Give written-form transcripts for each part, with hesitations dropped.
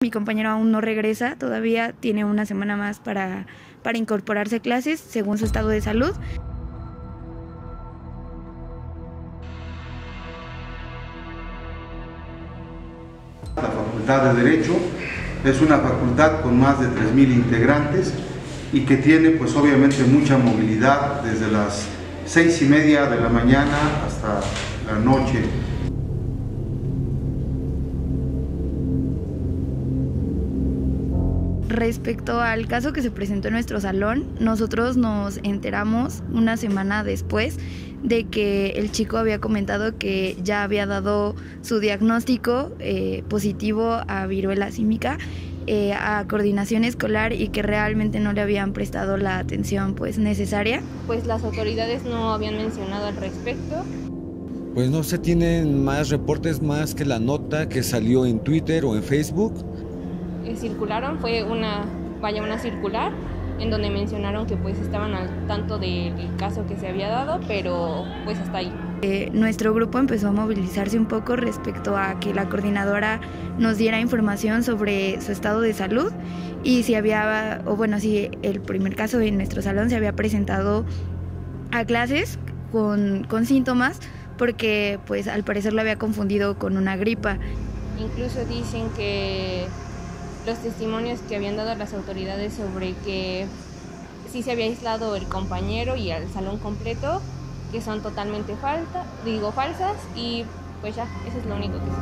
Mi compañero aún no regresa, todavía tiene una semana más para incorporarse a clases según su estado de salud. La Facultad de Derecho es una facultad con más de 3,000 integrantes y que tiene pues obviamente mucha movilidad desde las 6:30 de la mañana hasta la noche. Respecto al caso que se presentó en nuestro salón, nosotros nos enteramos una semana después de que el chico había comentado que ya había dado su diagnóstico positivo a viruela símica a coordinación escolar y que realmente no le habían prestado la atención pues necesaria. Pues las autoridades no habían mencionado al respecto. Pues no se tienen más reportes más que la nota que salió en Twitter o en Facebook. Circularon, fue una circular en donde mencionaron que pues estaban al tanto del caso que se había dado, pero pues hasta ahí. Nuestro grupo empezó a movilizarse un poco respecto a que la coordinadora nos diera información sobre su estado de salud y si el primer caso en nuestro salón se había presentado a clases con síntomas porque pues al parecer lo había confundido con una gripa. Incluso dicen que los testimonios que habían dado las autoridades sobre que sí se había aislado el compañero y al salón completo, que son totalmente falsas, y pues ya, eso es lo único que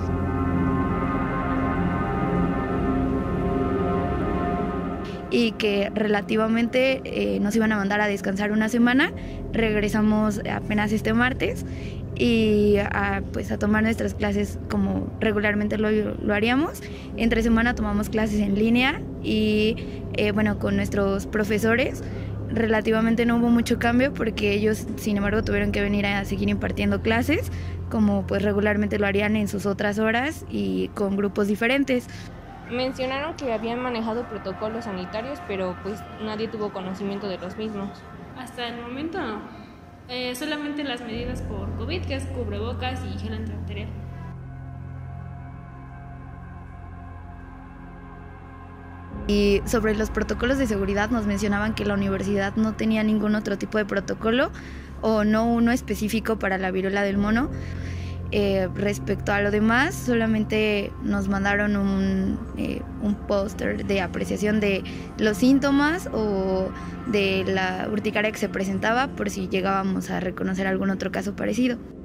sé. Y que relativamente nos iban a mandar a descansar una semana. Regresamos apenas este martes y a tomar nuestras clases como regularmente lo haríamos. Entre semana tomamos clases en línea y con nuestros profesores relativamente no hubo mucho cambio porque ellos sin embargo tuvieron que venir a seguir impartiendo clases como pues regularmente lo harían en sus otras horas y con grupos diferentes. Mencionaron que habían manejado protocolos sanitarios, pero pues nadie tuvo conocimiento de los mismos. Hasta el momento no. Solamente las medidas por COVID, que es cubrebocas y gel antibacterial. Y sobre los protocolos de seguridad nos mencionaban que la universidad no tenía ningún otro tipo de protocolo o no uno específico para la viruela del mono. Respecto a lo demás, solamente nos mandaron un póster de apreciación de los síntomas o de la urticaria que se presentaba por si llegábamos a reconocer algún otro caso parecido.